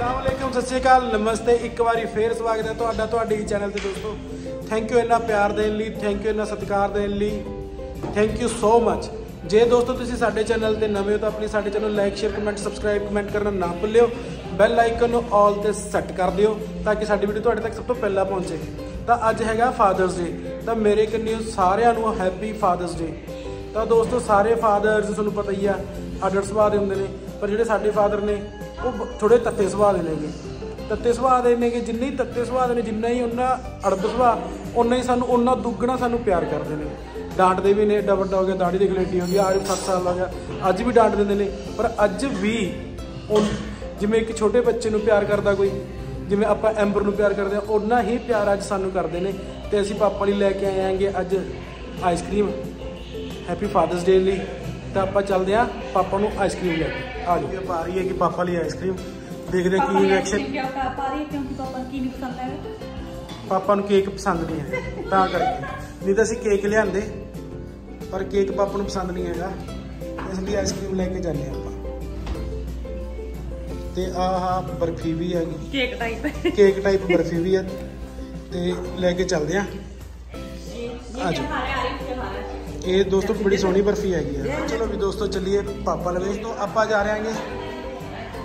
अस्सलामुअलैकुम, सत श्री अकाल, नमस्ते। एक बारी फिर स्वागत है तुहाडा तुहाडे चैनल ते दोस्तों। थैंक यू इन्ना प्यार देने लई, थैंक यू इन्ना सत्कार देने लई, थैंक यू सो मच। जे दोस्तों तुसीं साडे चैनल ते नवे हो तो अपने साडे channel like share comment subscribe comment करना ना भुल्लिओ। बैल आइकन नूं ऑल ते सैट कर दिओ ताकि साडी वीडियो तुहाडे तक सब तो पहला पहुंचे। तो अज हैगा फादर्स डे, तो मेरे कन्नै सारिआं नूं हैप्पी फादर्स डे। तो दोस्तों सारे फादर्स तुहानूं पता ही आ अडर सुभाਅ दे हुंदे ने, पर जिहड़े साडे फादर ने वो थोड़े तत्ते सुभाਅ दे नेगे। तत्ते सुभाਅ दे नेगे, जिन्ने ही तत्ते सुभाਅ दे ने, जिन्ना ही उन्ना अड़ब सुभाਅ उन्ना ही सानूं उन्ना दुगना सानूं प्यार करते हैं। डांटते भी ने, एड्डा वड्डा हो गया, दाढ़ी दी गलेटी हो गई, आज 7 साल हो गया, अज भी डांट देंदे ने। पर अज भी जिवें एक छोटे बच्चे नूं प्यार करदा कोई, जिवें आपां एंबर नूं प्यार करदे हां, उन्ना ही प्यार अज सानूं करदे ने। ते असीं पापा लई लैके आए आंगे अज आइसक्रीम, हैप्पी फादर्स डे लई। तो आप चलते हैं पापा नूं आइसक्रीम लैके। आ जाओ, पा रही है कि पापा लिए आइसक्रीम, देखते हैं की रिएक्शन। पापा नूं केक पसंद नहीं है तां करके, नहीं तो असीं केक लिआंदे, पर केक पापा नूं पसंद नहीं हैगा, इसलिए आइसक्रीम लैके जाने आपां। ते आह बर्फी भी हैगी, केक टाइप बर्फी भी है, ते लैके चलते हैं। आ जाओ, ये दोस्तों बड़ी सोहनी बर्फी हैगी है। चलो भी दोस्तों चलिए पापा लगे। तो आप जा रहे हैं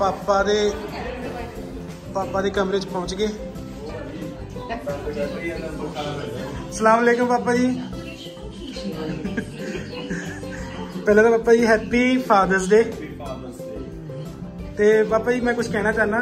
पापा दे कमरे च पहुंच गए। अस्सलाम वालेकुम पापा जी। पहले तो पापा जी हैप्पी फादर्स डे। ते पापा जी मैं कुछ कहना चाहना,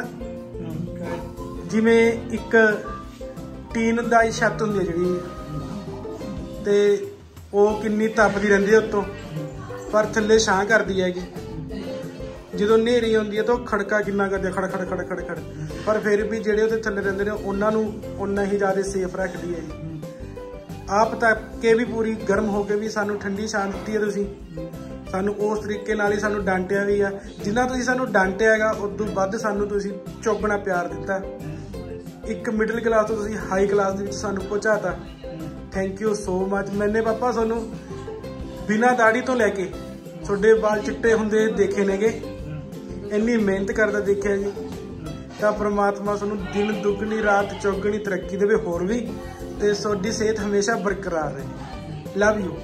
जिमें एक टीन दा छत हुंदी है जिहड़ी, ते वो किन्नी तपदी रहिंदी है उत्तों, पर थल्ले छां करदी हैगी। जो नेरी आउंदी है तो खड़का किन्ना करदी है, खड़ खड़ खड़ खड़ खड़, पर फिर भी जिहड़े उत्ते थल्ले रहिंदे ने उन्हां नूं उन्ना ही ज़्यादा सेफ रखदी है जी। आप तक के भी पूरी गर्म होके भी सानू ठंडी छां दित्ती है तुसीं, सानू उस तरीके नाल ही सानू डांटिया भी है। जिन्ना तुसीं सानू डांटिया हैगा उदों वध सानू तुसीं चौगुना प्यार दित्ता। एक मिडल क्लास तो तुसीं हाई क्लास दे विच सानू पहुंचाता। Thank you so much. मैंने पापा सानू बिना दाढ़ी तो लैके थोड़े बाल चिट्टे हुंदे देखे नेगे, इन्नी मेहनत करदा देखिया जी। तो परमात्मा सानू दिन दुगनी रात चौगनी तरक्की देवे होर भी, ते तुहाडी सेहत हमेशा बरकरार रहे। Love you.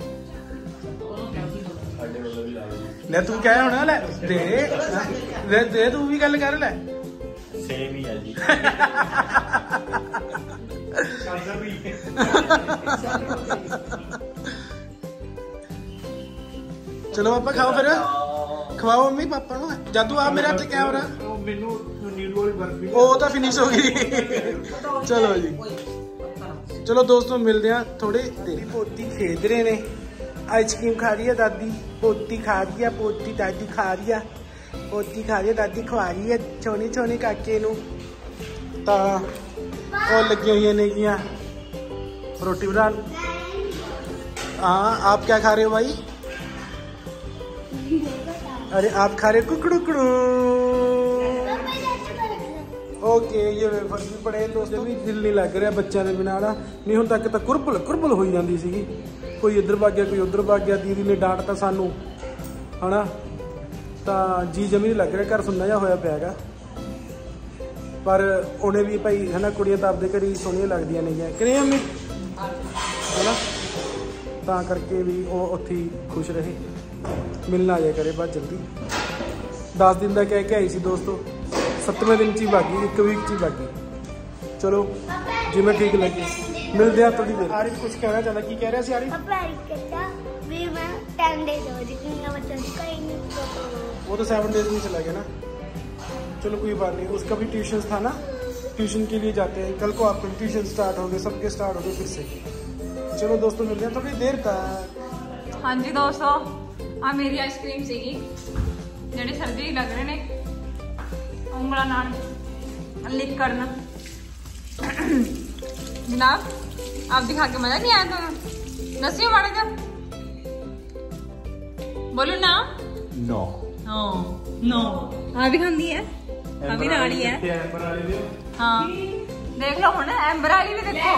ले तू क्या होना, ले दे तू भी गल कर, ले सेम ही है जी। चलो पापा खाओ, फिर खवाओ मम्मी पापा नूं। जादू आ मेरे हाथ कैमरा, ओ तो फिनिश हो गई। चलो जी, चलो दोस्तों मिलते हैं थोड़ी देर। पोती खेद रहे ने, आइसक्रीम खा रही है दादी, पोती खा रही है, पोती दादी खा रही है, पोती खा रही है, दादी खवा रही है छोनी छोनी काके नूं। तो और लगी हुई नेगियां रोटी बनान। हाँ, आप क्या खा रहे हो भाई? अरे आप खा रहे कुकड़ू। ओके, ये वेफर्स भी पड़े दोस्तों, भी दिल नहीं लग रहा बच्चों के बिना ना। नहीं हुण तक तो कुरबल कुरबल हो जाती सी, कोई इधर भाग गया कोई उधर भाग गया। दीदी ने डांटता सानू है ना, तो जी जमी नहीं लग रहा, घर सुनना जा होया पिया हैगा। पर उन्हें भी भाई है ना, कुड़ियां तो आपदे घर ही सोहनियां लगदियां ने कि नहीं अम्मी, है ना, तां करके भी वो उत्थे ही खुश रहे। मिलना आ जाए करे बहुत जल्दी। 10 दिन का कह के आई सी दोस्तों, 7वें दिन ची भागी, 1 वीक ची भागी। चलो जिवें ठीक लगे, मिलते हैं थोड़ी देर। आरिफ कुछ कहना चाहता, की कह रहा सी आरिफ? वो तो 7 डेज में चला गया ना। चलो कोई बात नहीं, उसका भी ट्यूशन था ना, ट्यूशन के लिए जाते हैं। कल को आपके ट्यूशन स्टार्ट हो गए, सबके स्टार्ट हो गए फिर से। चलो दोस्तों मिलते हैं थोड़ी देर तक। हाँ जी दोस्तों, आ मेरी आइसक्रीम सीगी, जेडे सर जी लग रहे ने उंगला नाल लिक करना। जनाब आप दिखा के मजा नहीं आया तो दसियो माड़ा जा, बोलो ना। नो नो नो, आ भी खांदी है, आ भी नाल ही है। हाँ देख लो हुण एंबर वाली भी देखो,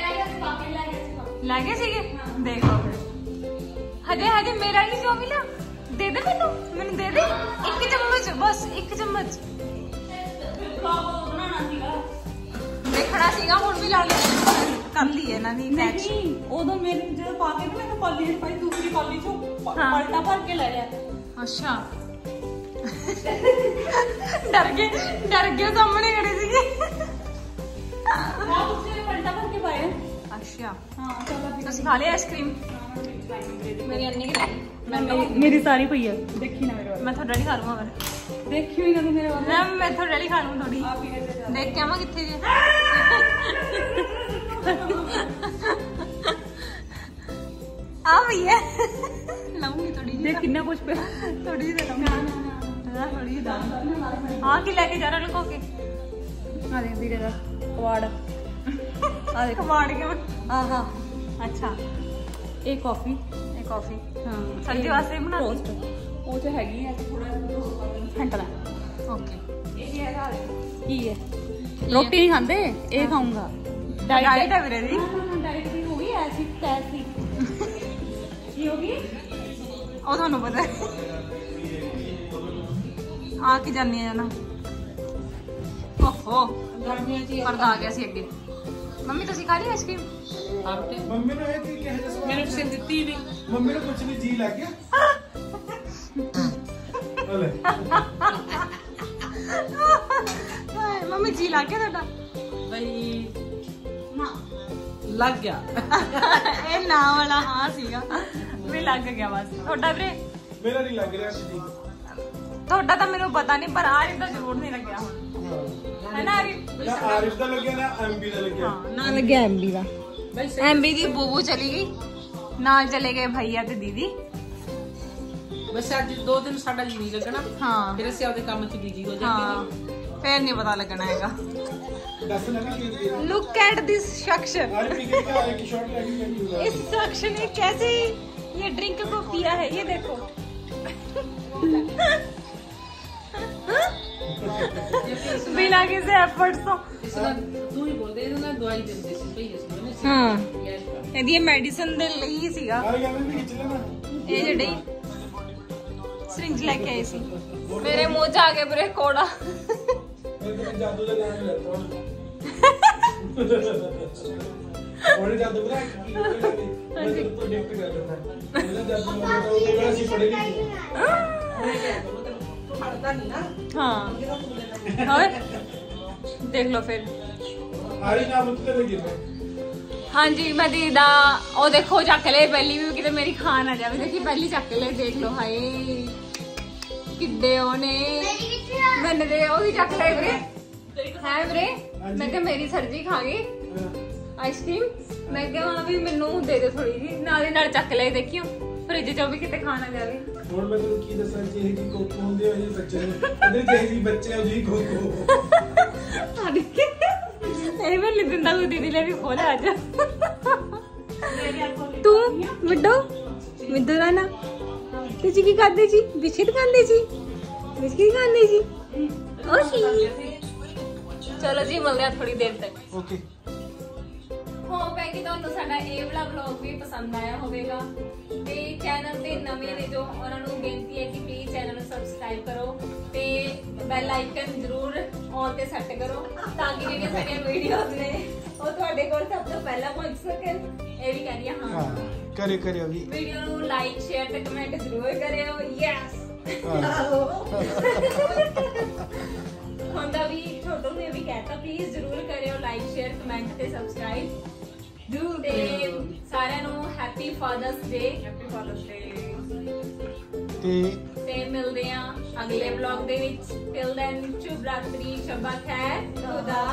लगे सीगे, देख लो फिर। हजे हजे मेरा नहीं जो मिला, दे दे मैनू, मैनू दे दे 1 चम्मच, बस 1 चम्मच। ਦੇਖਣਾ ਸੀਗਾ ਹੁਣ ਵੀ ਲਾ ਲਈ ਕਰ ਲਈ ਇਹਨਾਂ ਦੀ ਮੈਚ। ਉਦੋਂ ਮੇਰੇ ਜਦੋਂ ਪਾ ਕੇ ਨਾ ਮੈਂ ਪਾਲੀ ਚ ਪਾਈ, ਦੂਸਰੀ ਪਾਲੀ ਚੋਂ ਪਲਟਾ ਭਰ ਕੇ ਲੈ ਲਿਆ। ਅੱਛਾ ਡਰ ਗਏ ਸਾਹਮਣੇ ਖੜੇ ਸੀਗੇ। ਹਾਂ ਦੂਸਰੇ ਪਲਟਾ ਭਰ ਕੇ ਪਾਇਆ। ਅੱਛਾ ਹਾਂ ਚਲੋ ਤੁਸੀਂ ਖਾ ਲਿਆ ਆਈਸਕ੍ਰੀਮ? ਮੇਰੀ ਅੰਨੀ ਕਿ ਮੇਰੀ ਸਾਰੀ ਪਈ ਆ, ਦੇਖੀ ਨਾ ਮੇਰੇ ਵੱਲ। ਮੈਂ ਤੁਹਾਡਾ ਨਹੀਂ ਖਾ ਲੂੰਗਾ ਫਿਰ। ਦੇਖਿਓ ਹੀ ਨਾ ਤੂੰ ਮੇਰੇ ਵੱਲ। ਨਾ ਮੈਂ ਤੁਹਾਡਾ ਨਹੀਂ ਖਾ ਲੂੰ ਥੋੜੀ। ਦੇਖ ਕੇ ਆਵਾਂ ਕਿੱਥੇ ਜੇ। ਆ ਭਈਆ ਲਾਉਂਗੀ ਥੋੜੀ ਜਿਹੀ। ਦੇਖ ਕਿੰਨਾ ਕੁਝ ਪਿਆ। ਥੋੜੀ ਜਿਹੀ ਲਾਉਂਗੀ। ਨਾ ਥੋੜੀ ਜਿਹੀ ਦਾਲ। ਹਾਂ ਕੀ ਲੈ ਕੇ ਜਾ ਰਹੇ ਲੁਕੋ ਕੇ? ਆ ਦੇਖ ਵੀਰੇ ਦਾ ਕਵਾੜ। ਆ ਦੇਖ ਕਮਾੜ ਕੇ। ਆਹਾ ਅੱਛਾ ਇਹ ਕਾਫੀ। ਇਹ ਕਾਫੀ ਹਾਂ ਸਰਦੀ ਵਾਸਤੇ ਬਣਾ ਟੋਸਟ ਉਹ ਤੇ ਹੈਗੀ ਹੈ ਥੋੜਾ ਹੰਟਣਾ। ਓਕੇ ਇਹ ਹੈਗਾ ਕੀ ਹੈ? ਰੋਟੀ ਨਹੀਂ ਖਾਂਦੇ, ਇਹ ਖਾਊਂਗਾ। ਡਾਈਟ ਹੈ ਵੀਰੇ ਦੀ। ਡਾਈਟ ਵੀ ਹੋ ਗਈ ਐਸੀ ਤੈਸੀ। ਕੀ ਹੋ ਗਈ? ਉਹ ਤੁਹਾਨੂੰ ਪਤਾ ਹੈ। ਆ ਕੇ ਜਾਨੀ ਆ ਨਾ। ਓਹੋ ਗਰਮੀਆਂ ਚ ਪਰਦਾ ਆ ਗਿਆ ਸੀ ਅੱਗੇ। ਮੰਮੀ ਤੁਸੀਂ ਖਾ ਲਈ ਆਈਸਕ੍ਰੀਮ? ਮੰਮੀ ਨੂੰ ਇਹ ਕੀ ਕਹੇ ਜਸ ਮੈਨੂੰ ਕਿਸੇ ਨੇ ਦਿੱਤੀ ਨਹੀਂ। ਮੰਮੀ ਨੂੰ ਕੁਝ ਨਹੀਂ ਜੀ ਲੱਗ ਗਿਆ। ਹਲੇ ਹਾਏ ਮੰਮੀ ਜੀ ਲੱਗ ਗਿਆ ਤੁਹਾਡਾ? ਬਈ ਨਾ ਲੱਗ ਗਿਆ। ਇਹ ਨਾ ਵਾਲਾ ਹਾਂ ਸੀਗਾ ਵੀ ਲੱਗ ਗਿਆ ਬਸ। ਤੁਹਾਡਾ ਵੀਰੇ? ਮੇਰਾ ਨਹੀਂ ਲੱਗ ਰਿਹਾ ਜੀ। ਤੁਹਾਡਾ ਤਾਂ ਮੈਨੂੰ ਪਤਾ ਨਹੀਂ ਪਰ ਆਰਿਫ ਦਾ ਜ਼ਰੂਰ ਨਹੀਂ ਲੱਗਿਆ ਹੁਣ ਹੈ ਨਾ ਆਰਿਫ? ਨਾ ਆਰਿਫ ਦਾ ਲੱਗਿਆ ਨਾ ਐਮਬੀ ਦਾ ਲੱਗਿਆ। ਹਾਂ ਨਾ ਲੱਗਿਆ ਐਮਬੀ ਦਾ। ਐਮਬੀ ਦੀ ਬੂਬੂ ਚਲੀ ਗਈ ਨਾਲ ਚਲੇ ਗਏ ਭਈਆ ਤੇ ਦੀਦੀ। ਬਸ ਅੱਜ 2 ਦਿਨ ਸਾਡਾ ਜੀ ਨਹੀਂ ਲੱਗਣਾ। ਹਾਂ ਫਿਰ ਅਸੀਂ ਆਪਦੇ ਕੰਮ 'ਚ ਬਿਜੀ ਹੋ ਹਾਂ ਜਾਵਾਂਗੇ। ਫੇਰ ਨਹੀਂ ਪਤਾ ਲੱਗਣਾ ਹੈਗਾ। ਦੱਸ ਨਾ ਕੀ लुक एट दिस शख्स। आरिफ की क्या एक शॉट लगी। इस शख्स ने कैसे ये ड्रिंक को पिया है ये देखो। बिना किसी एफर्ट तो ਤੂੰ ਹੀ ਬੋਲਦੇ ਇਹਨਾਂ ਨਾਲ ਦਵਾਈ ਦਿੰਦੇ ਸੀ ਭਈ ਅਸੀਂ ਹਾਂ ਇਹਦੀ ਮੈਡੀਸਨ ਦੇ ਲਈ ਸੀਗਾ ਆ ਗਿਆ ਮੈਂ ਵੀ ਖਿੱਚ ਲੈਣਾ। ਇਹ ਜਿਹੜੀ ਸਰਿੰਜ ਲੈ ਕੇ ਆਏ ਸੀ। ਮੇਰੇ ਮੂੰਹ 'ਚ ਆ ਗਿਆ ਵੀਰੇ ਕੋੜਾ। ਮੇਰੇ ਜਾਦੂ ਦਾ ਨਾਮ ਲੈਤਾ ਉਹਨੇ ਜਾਦੂ ਬਣਾ ਕੇ ਮੈਂ ਤੋਂ ਡਿਫਟ ਕਰ ਦਿੰਦਾ। ਉਹਨੇ ਜਾਦੂ ਬਣਾ ਕੇ ਉਹਦੇ ਨਾਲ ਅਸੀਂ ਪੜ੍ਹੇ ਨਹੀਂ। ਤੂੰ ਹਟਦਾ ਨਹੀਂ ਨਾ। ਹਾਂ ਹੋਰ ਦੇਖ ਲਓ ਫਿਰ। ਆਰੀ ਨਾਮ ਉੱਤੇ ਲੱਗੀ ਮੈਂ। ਹਾਂਜੀ ਮੈਂ ਦੀਦਾ ਉਹ ਦੇਖੋ ਚੱਕ ਲੈ ਪਹਿਲੀ ਵੀ ਕਿਤੇ ਮੇਰੀ ਖਾਣ ਆ ਜਾਵੇ। ਦੇਖੀ ਪਹਿਲੀ ਚੱਕ ਲੈ ਦੇਖ ਲਓ। ਹਾਏ ਕਿੱਡੇ ਉਹਨੇ ਮੈਨੂੰ ਦੇ ਉਹ ਵੀ ਚੱਕ ਲੈ ਵੀਰੇ ਹੈ ਵੀਰੇ। ਮੈਂ ਕਿਹਾ ਮੇਰੀ ਸਰਜੀ ਖਾ ਗਈ ਆਈਸਕ੍ਰੀਮ। ਮੈਂ ਕਿਹਾ ਹਾਂ ਵੀ ਮੈਨੂੰ ਦੇ ਦੇ ਥੋੜੀ ਜੀ ਨਾਲ ਦੀ ਨਾਲ ਚੱਕ ਲੈ। ਦੇਖਿਓ ਫ੍ਰਿਜ ਚੋਂ ਵੀ ਕਿਤੇ ਖਾਣਾ ਜਾਵੇ। ਹੁਣ ਮੈਂ ਤੈਨੂੰ ਕੀ ਦੱਸਾਂ ਕਿ ਇਹ ਕੀ ਕੋਕੋ ਹੁੰਦੇ ਆ ਜੀ ਬੱਚੇ ਨੂੰ। ਉਹਦੇ ਜਿਹੇ ਜੀ ਬੱਚੇ ਆ ਜੀ ਕੋਕੋ। ਇਹ ਵੀ ਨਹੀਂ ਦਿੰਦਾ ਕੋਈ ਦੀਦੀ ਲੈ ਵੀ ਖੋਲ ਆ ਜਾ। ਤੂੰ ਮਿੱਡੋ ਮਿੱਡੋ ਰਾਣਾ ਤੁਸੀਂ ਕੀ ਕਰਦੇ ਜੀ? ਬਿਸਕਿਟ ਖਾਂਦੇ ਜੀ? ਬਿਸਕਿਟ ਖਾਂਦੇ ਜੀ? ਓਸ਼ੀ ਚਲੋ ਜੀ ਮਿਲਦੇ ਆ ਥੋੜੀ ਦੇਰ ਤੱਕ। ਓਕੇ ਹੋਪ ਹੈ ਕਿ ਤੁਹਾਨੂੰ ਸਾਡਾ ਇਹ ਵਾਲਾ ਵਲੌਗ ਵੀ ਪਸੰਦ ਆਇਆ ਹੋਵੇਗਾ ਤੇ ਚੈਨਲ ਤੇ ਨਵੇਂ ਨੇ ਜੋ ਉਹਨਾਂ ਨੂੰ ਬੇਨਤੀ ਹੈ ਕਿ ਪਲੀਜ਼ ਚੈਨਲ ਨੂੰ ਸਬਸਕ੍ਰਾਈਬ ਕਰੋ ਤੇ ਬੈਲ ਆਈਕਨ ਜ਼ਰੂਰ ਔਨ ਤੇ ਸੈੱਟ ਕਰੋ ਤਾਂ ਕਿ ਜਿਹੜੀਆਂ ਸਾਡੀਆਂ ਵੀਡੀਓਜ਼ ਨੇ ਉਹ ਤੁਹਾਡੇ ਕੋਲ ਸਭ ਤੋਂ ਪਹਿਲਾਂ ਪਹੁੰਚ ਸਕਣ। ਇਹ ਵੀ ਕਹਿੰਦੀ ਹਾਂ ਕਰਿਓ ਵੀ ਵੀਡੀਓ ਨੂੰ ਲਾਈਕ ਸ਼ੇਅਰ ਤੇ ਕਮੈਂਟ ਜ਼ਰੂਰ ਕਰਿਓ। ਯੈਸ ਹੁੰਦਾ ਵੀ ਛੋਟੂ ਨੇ ਵੀ ਕਹਿਤਾ ਪਲੀਜ਼ ਜ਼ਰੂਰ ਕਰਿਓ ਲਾਈਕ ਸ਼ੇਅਰ ਕਮੈਂਟ ਤੇ ਸਬਸਕ੍ਰਾਈਬ ਜ਼ਰੂਰ। ਤੇ ਸਾਰਿਆਂ ਨੂੰ happy father's day. Happy father's day ਤੇ ਮਿਲਦੇ ਆ ਅਗਲੇ ਵਲੌਗ ਦੇ ਵਿੱਚ। ਟਿਲ ਦੈਨ ਸ਼ੁਭ ਰਾਤਰੀ ਸ਼ਬਾ ਖੈਰ ਖੁਦਾ